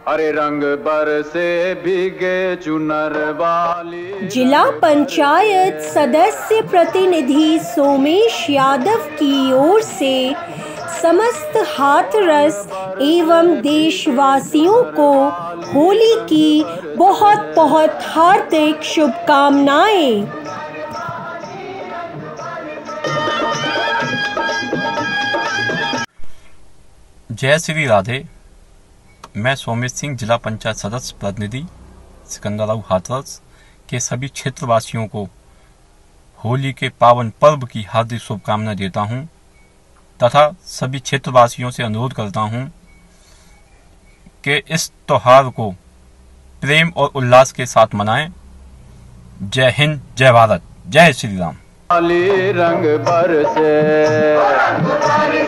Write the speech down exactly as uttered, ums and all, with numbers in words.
हरे रंग बरसे भीगे चुनर वाली। जिला पंचायत सदस्य प्रतिनिधि सोमेश यादव की ओर से समस्त हाथरस एवं देशवासियों को होली की बहुत बहुत हार्दिक शुभकामनाएं। जय श्री राधे। मैं सोमेश सिंह, जिला पंचायत सदस्य प्रतिनिधि सिकंदराऊ हाथरस के सभी क्षेत्रवासियों को होली के पावन पर्व की हार्दिक शुभकामनाएं देता हूं तथा सभी क्षेत्रवासियों से अनुरोध करता हूं कि इस त्योहार को प्रेम और उल्लास के साथ मनाएं। जय हिंद, जय भारत, जय श्री राम। रंग बरसे